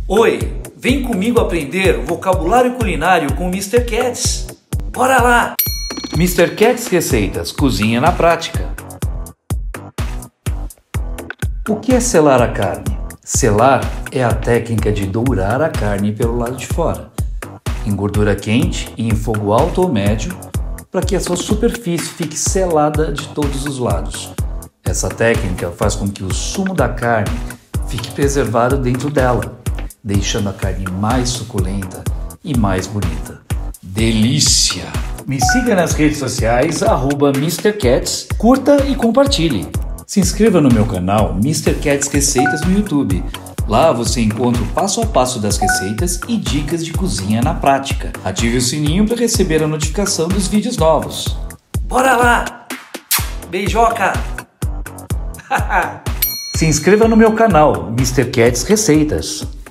Oi, vem comigo aprender o vocabulário culinário com o Mr. Cats. Bora lá! Mr. Cats Receitas, cozinha na prática. O que é selar a carne? Selar é a técnica de dourar a carne pelo lado de fora, em gordura quente e em fogo alto ou médio, para que a sua superfície fique selada de todos os lados. Essa técnica faz com que o sumo da carne fique preservado dentro dela, deixando a carne mais suculenta e mais bonita. Delícia! Me siga nas redes sociais, @MrCats, curta e compartilhe. Se inscreva no meu canal Mr. Cats Receitas no YouTube. Lá você encontra o passo a passo das receitas e dicas de cozinha na prática. Ative o sininho para receber a notificação dos vídeos novos. Bora lá! Beijoca! Se inscreva no meu canal Mr. Cats Receitas.